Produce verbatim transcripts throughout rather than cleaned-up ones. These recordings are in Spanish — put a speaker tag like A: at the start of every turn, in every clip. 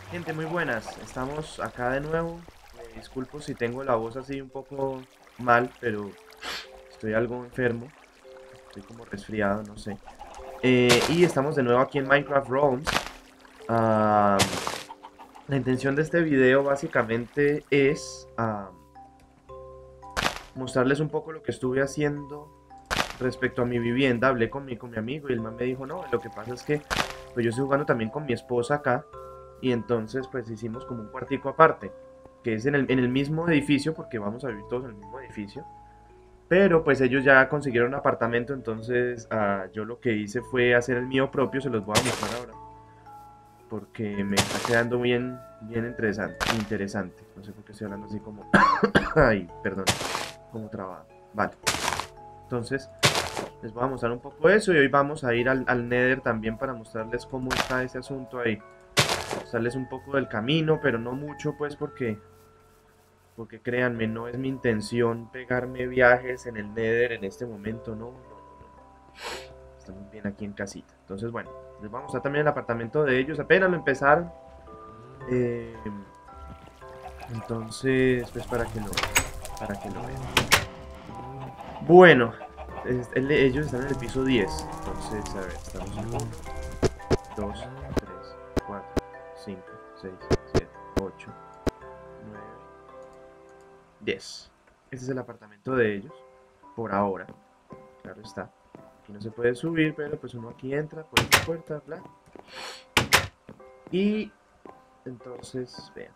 A: Gente, muy buenas. Estamos acá de nuevo. Me disculpo si tengo la voz así un poco mal, pero estoy algo enfermo. Estoy como resfriado, no sé. Eh, y estamos de nuevo aquí en Minecraft Realms. Ah, la intención de este video básicamente es ah, mostrarles un poco lo que estuve haciendo respecto a mi vivienda. Hablé con mi, con mi amigo y el man me dijo, no, lo que pasa es que pues yo estoy jugando también con mi esposa acá. Y entonces pues hicimos como un cuartico aparte, que es en el, en el mismo edificio, porque vamos a vivir todos en el mismo edificio. Pero pues ellos ya consiguieron un apartamento, entonces ah, yo lo que hice fue hacer el mío propio, se los voy a mostrar ahora, porque me está quedando bien, bien interesante, interesante. No sé por qué estoy hablando así como... Ay, perdón, como trabado. Vale, entonces les voy a mostrar un poco eso y hoy vamos a ir al, al Nether también para mostrarles cómo está ese asunto ahí. Mostrarles un poco del camino, pero no mucho pues porque porque créanme, no es mi intención pegarme viajes en el Nether en este momento, no, no, no, no. Estamos bien aquí en casita. Entonces, bueno, les vamos a mostrar también el apartamento de ellos. Apenas lo empezaron. Eh, entonces, pues para que lo vean. Para que lo vean. Bueno, es- el- ellos están en el piso diez. Entonces, a ver, estamos en uno, dos, tres, cuatro, cinco, seis, siete, ocho, nueve, diez. Este es el apartamento de ellos. Por ahora. Claro está. Aquí no se puede subir, pero pues uno aquí entra por esta puerta, bla. Y entonces, vean.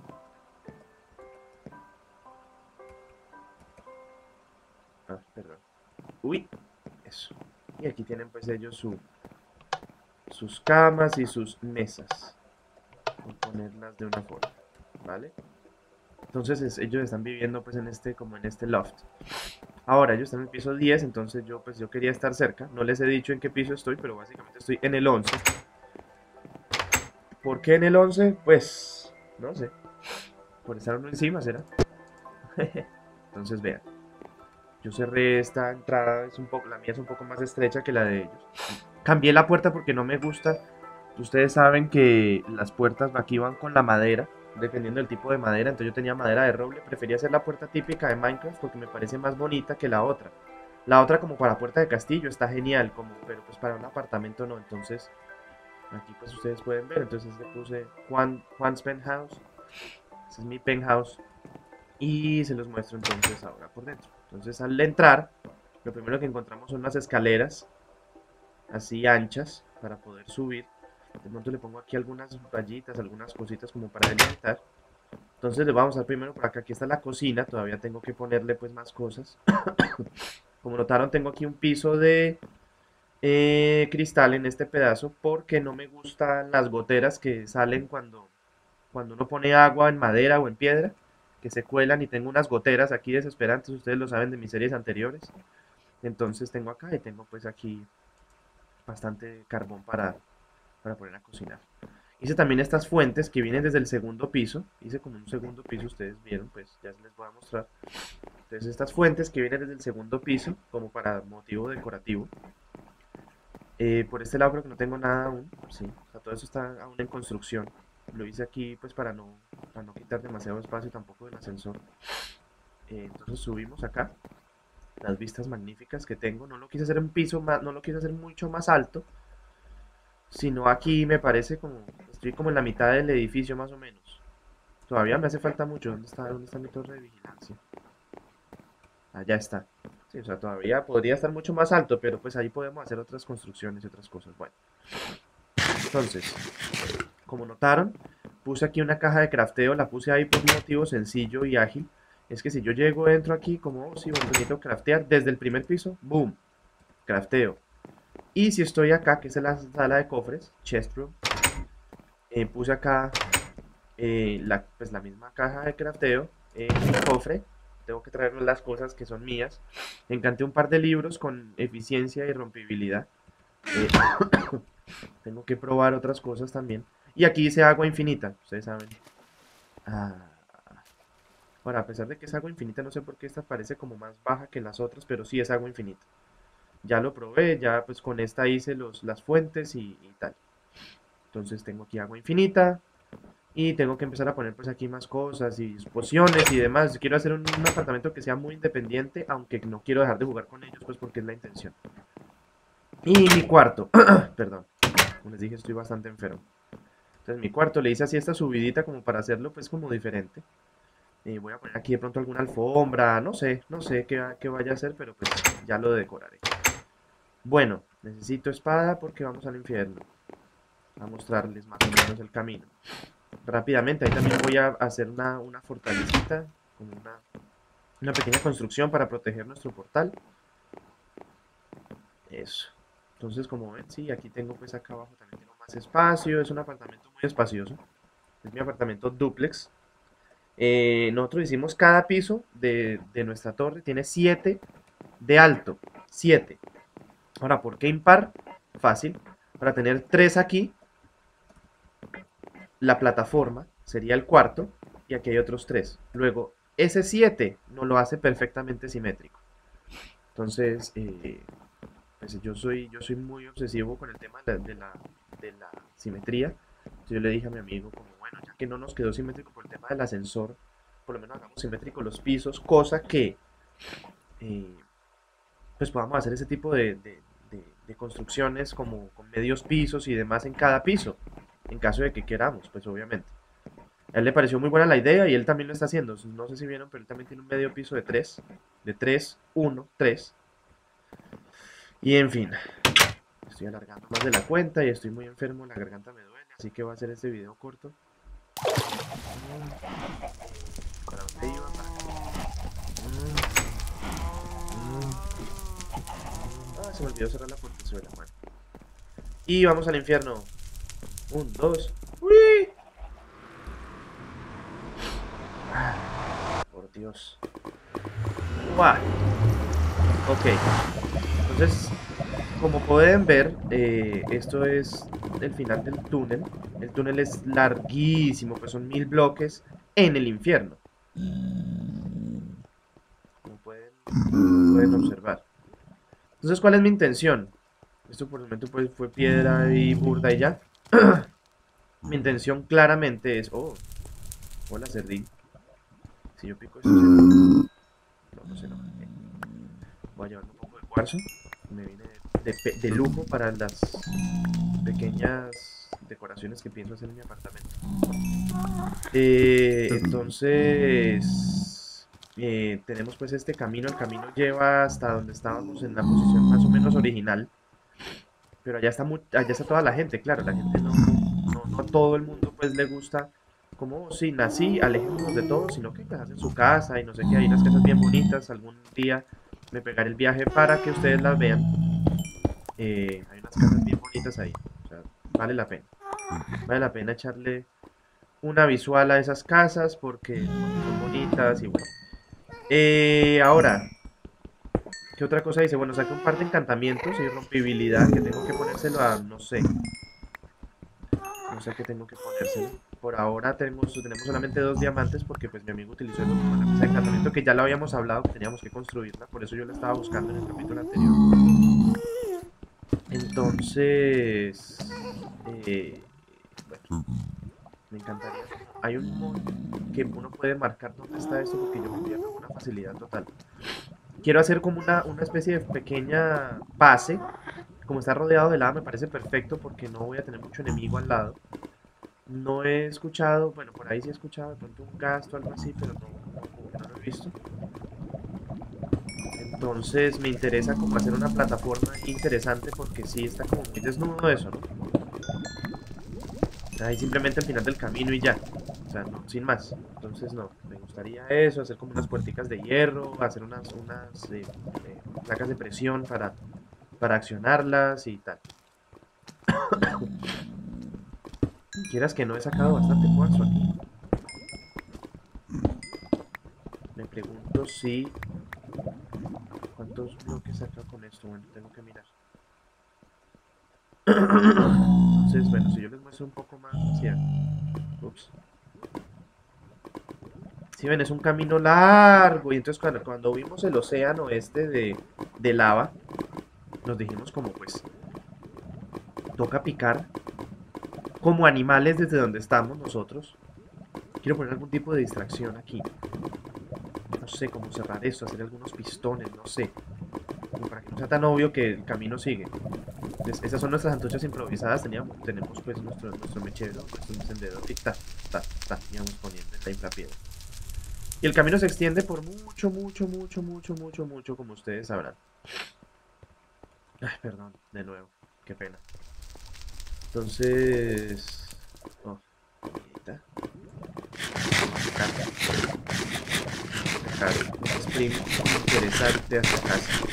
A: Ah, perdón. Uy, eso. Y aquí tienen pues ellos su, sus camas y sus mesas. Por ponerlas de una forma, ¿vale? Entonces es- ellos están viviendo pues en este, como en este loft. Ahora ellos están en el piso diez, entonces yo pues yo quería estar cerca. No les he dicho en qué piso estoy, pero básicamente estoy en el once. ¿Por qué en el once? Pues, no sé. Por estar uno encima, ¿será? Entonces vean. Yo cerré esta entrada, es un poco, la mía es un poco más estrecha que la de ellos. Cambié la puerta porque no me gusta. Ustedes saben que las puertas aquí van con la madera, dependiendo del tipo de madera. Entonces yo tenía madera de roble. Prefería hacer la puerta típica de Minecraft porque me parece más bonita que la otra. La otra como para puerta de castillo está genial, como, pero pues para un apartamento no. Entonces aquí pues ustedes pueden ver. Entonces le puse Juan, Juan's Penthouse. Ese es mi penthouse. Y se los muestro entonces ahora por dentro. Entonces al entrar, lo primero que encontramos son unas escaleras así anchas para poder subir. De pronto le pongo aquí algunas rayitas, algunas cositas como para delimitar. Entonces le vamos a dar primero por acá. Aquí está la cocina, todavía tengo que ponerle pues más cosas. Como notaron, tengo aquí un piso de eh, cristal en este pedazo porque no me gustan las goteras que salen cuando, cuando uno pone agua en madera o en piedra, que se cuelan, y tengo unas goteras aquí desesperantes, ustedes lo saben de mis series anteriores. Entonces tengo acá y tengo pues aquí bastante carbón para, para poner a cocinar. Hice también estas fuentes que vienen desde el segundo piso. Hice como un segundo piso, ustedes vieron, pues ya se les voy a mostrar. Entonces estas fuentes que vienen desde el segundo piso, como para motivo decorativo. Eh, por este lado creo que no tengo nada aún, sí. O sea, todo eso está aún en construcción. Lo hice aquí pues para no, para no quitar demasiado espacio tampoco del ascensor. Eh, entonces subimos acá. Las vistas magníficas que tengo. No lo quise hacer un piso más, no lo quise hacer mucho más alto, sino aquí me parece como, estoy como en la mitad del edificio más o menos. Todavía me hace falta mucho. ¿Dónde está, dónde está mi torre de vigilancia? Allá está. Sí, o sea, todavía podría estar mucho más alto, pero pues ahí podemos hacer otras construcciones y otras cosas. Bueno, entonces, como notaron, puse aquí una caja de crafteo, la puse ahí por un motivo sencillo y ágil. Es que si yo llego, entro aquí, como, oh, sí, bueno, necesito craftear desde el primer piso, boom, crafteo. Y si estoy acá, que es la sala de cofres, chest room, eh, puse acá eh, la, pues la misma caja de crafteo, eh, un cofre. Tengo que traerme las cosas que son mías. Encanté un par de libros con eficiencia y rompibilidad. Eh, tengo que probar otras cosas también. Y aquí dice agua infinita, ustedes saben. Ah, bueno, a pesar de que es agua infinita, no sé por qué esta parece como más baja que las otras, pero sí es agua infinita. Ya lo probé, ya pues con esta hice los, las fuentes y, y tal. Entonces tengo aquí agua infinita. Y tengo que empezar a poner pues aquí más cosas y pociones y demás. Quiero hacer un, un apartamento que sea muy independiente, aunque no quiero dejar de jugar con ellos pues porque es la intención. Y mi cuarto, perdón, como les dije estoy bastante enfermo. Entonces mi cuarto le hice así esta subidita como para hacerlo pues como diferente. Y voy a poner aquí de pronto alguna alfombra, no sé, no sé qué, qué vaya a hacer, pero pues ya lo decoraré. Bueno, necesito espada porque vamos al infierno. A mostrarles más o menos el camino. Rápidamente, ahí también voy a hacer una, una fortalecita, como una, una pequeña construcción para proteger nuestro portal. Eso. Entonces, como ven, sí, aquí tengo pues acá abajo también tengo más espacio. Es un apartamento muy espacioso. Es mi apartamento dúplex. Eh, nosotros hicimos cada piso de, de nuestra torre. Tiene siete de alto. siete. Ahora, ¿por qué impar? Fácil. Para tener tres aquí, la plataforma sería el cuarto. Y aquí hay otros tres. Luego, ese siete nos lo hace perfectamente simétrico. Entonces, eh, pues yo soy, yo soy muy obsesivo con el tema de la, de la, de la simetría. Entonces yo le dije a mi amigo, como bueno, ya que no nos quedó simétrico por el tema del ascensor, por lo menos hagamos simétrico los pisos, cosa que eh, pues podamos hacer ese tipo de, de, de, de construcciones como con medios pisos y demás en cada piso, en caso de que queramos, pues obviamente. A él le pareció muy buena la idea y él también lo está haciendo. No sé si vieron, pero él también tiene un medio piso de tres, de tres, uno, tres. Y en fin, estoy alargando más de la cuenta y estoy muy enfermo, la garganta me duele, así que voy a hacer este video corto. ¿Para dónde iba? ¿Para Ah, se me olvidó cerrar la portezuela, bueno. Y vamos al infierno. Un, dos. ¡Uy! Por Dios. ¡Uah! Ok. Entonces, como pueden ver, eh, esto es el final del túnel. El túnel es larguísimo, pues son mil bloques en el infierno. Como pueden, pueden observar. Entonces, ¿cuál es mi intención? Esto por el momento pues, fue piedra y burda y ya. Mi intención claramente es... Oh, hola cerdín. Si yo pico esto, ¿se enoja? No, no se enoja. Voy a llevar un poco de cuarzo. Me viene de, de, de lujo para las pequeñas decoraciones que pienso hacer en mi apartamento. Eh, entonces, eh, tenemos pues este camino. El camino lleva hasta donde estábamos en la posición más o menos original. Pero allá está, muy, allá está toda la gente, claro. La gente no, no, no a todo el mundo pues le gusta. Como si nací, alejémonos de todo, sino que pues hacen su casa y no sé qué. Hay unas casas bien bonitas. Algún día me pegaré el viaje para que ustedes las vean. Eh, hay unas casas bien bonitas ahí. O sea, vale la pena. Vale la pena echarle una visual a esas casas porque son bonitas y bueno. Eh, ahora, ¿qué otra cosa dice? Bueno, saqué un par de encantamientos y rompibilidad que tengo que ponérselo a, no sé. No sé qué tengo que ponérselo. Por ahora tenemos, tenemos solamente dos diamantes porque pues mi amigo utilizó el otro para la mesa de encantamiento que ya lo habíamos hablado, que teníamos que construirla. Por eso yo la estaba buscando en el capítulo anterior. Entonces, eh, bueno, me encantaría. Hay un mod que uno puede marcar dónde está esto porque yo me pierdo con una facilidad total. Quiero hacer como una, una especie de pequeña base. Como está rodeado de lava me parece perfecto porque no voy a tener mucho enemigo al lado. No he escuchado, bueno, por ahí sí he escuchado de pronto un gasto o algo así, pero no, no, no lo he visto. Entonces me interesa como hacer una plataforma interesante porque sí está como muy desnudo eso, ¿no? Ahí simplemente al final del camino y ya. O sea, no, sin más. Entonces no, me gustaría eso, hacer como unas puerticas de hierro, hacer unas, unas eh, eh, placas de presión para, para accionarlas y tal. Quieras que no, he sacado bastante cuarzo aquí. Me pregunto si... ¿Cuántos bloques saca con esto? Bueno, tengo que mirar. Entonces, bueno, si yo les muestro un poco más hacia... Ups. Si ven, es un camino largo. Y entonces cuando, cuando vimos el océano este de, de lava, nos dijimos como pues... Toca picar como animales desde donde estamos nosotros. Quiero poner algún tipo de distracción aquí. No sé cómo cerrar esto, hacer algunos pistones, no sé. Como para que no sea tan obvio que el camino sigue. Entonces, esas son nuestras antorchas improvisadas. Teníamos, tenemos pues nuestro, nuestro mechero, nuestro encendedor. Y ta, ta, ta, íbamos poniendo en la infrapiedra. Y el camino se extiende por mucho, mucho, mucho, mucho, mucho, mucho, como ustedes sabrán. Ay, perdón, de nuevo. Qué pena. Entonces... Oh, ahí está. Sprint interesante hasta casa.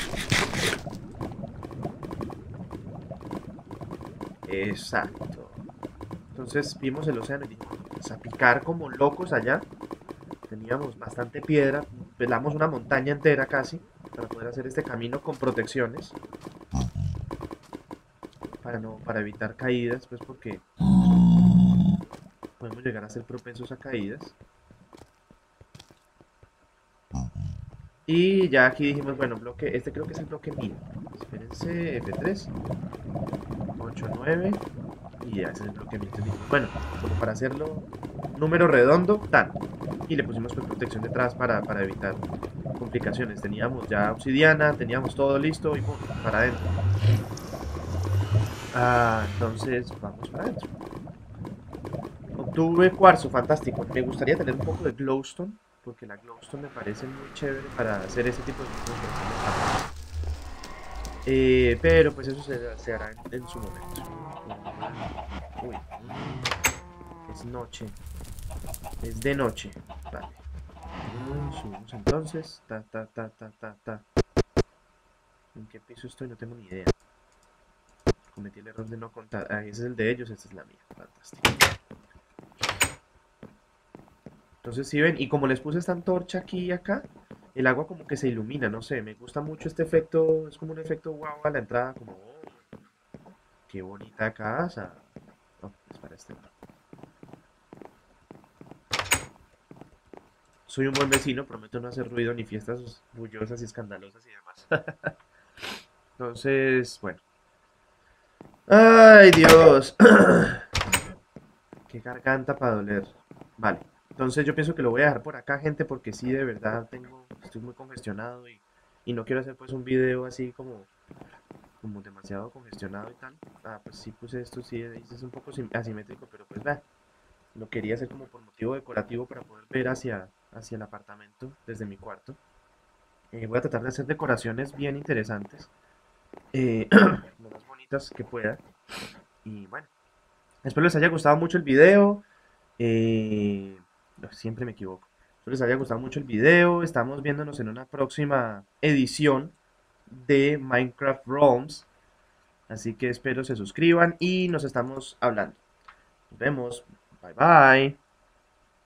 A: Exacto. Entonces vimos el océano y dijimos, a picar como locos allá. Teníamos bastante piedra, pelamos una montaña entera casi para poder hacer este camino con protecciones. Para no, para evitar caídas, pues porque podemos llegar a ser propensos a caídas. Y ya aquí dijimos, bueno, bloque, este creo que es el bloque mil. Espérense, F tres, ocho, nueve, y ya ese es el bloque mil. Entonces dijimos, bueno, como para hacerlo número redondo, tan. Y le pusimos pues protección detrás para, para evitar complicaciones. Teníamos ya obsidiana, teníamos todo listo y pum, para adentro. Ah, entonces vamos para adentro. Obtuve cuarzo, fantástico. Me gustaría tener un poco de glowstone, porque la glowstone me parece muy chévere para hacer ese tipo de cosas. Eh, pero pues eso se, se hará en, en su momento. Uy, es noche. Es de noche. Vale. Subimos entonces. Ta, ta, ta, ta, ta, ta. ¿En qué piso estoy? No tengo ni idea. Cometí el error de no contar. Ah, ese es el de ellos, esta es la mía. Fantástico. Entonces, si ven, y como les puse esta antorcha aquí y acá, el agua como que se ilumina, no sé, me gusta mucho este efecto, es como un efecto guau a la entrada, como, oh, qué bonita casa. No, es para este lado. Soy un buen vecino, prometo no hacer ruido ni fiestas bullosas y escandalosas y demás. Entonces, bueno. ¡Ay, Dios! ¡Qué garganta para doler! Vale, entonces yo pienso que lo voy a dejar por acá, gente, porque sí, de verdad, tengo, estoy muy congestionado y, y no quiero hacer pues un video así como, como demasiado congestionado y tal. Ah, pues sí puse esto, sí, es un poco asimétrico, pero pues va. Lo quería hacer como por motivo decorativo para poder ver hacia, hacia el apartamento desde mi cuarto. Eh, voy a tratar de hacer decoraciones bien interesantes, eh, lo más bonitas que pueda. Y bueno, espero les haya gustado mucho el video. Eh, no, siempre me equivoco. Espero les haya gustado mucho el video. Estamos viéndonos en una próxima edición de Minecraft Realms. Así que espero se suscriban y nos estamos hablando. Nos vemos. Bye bye.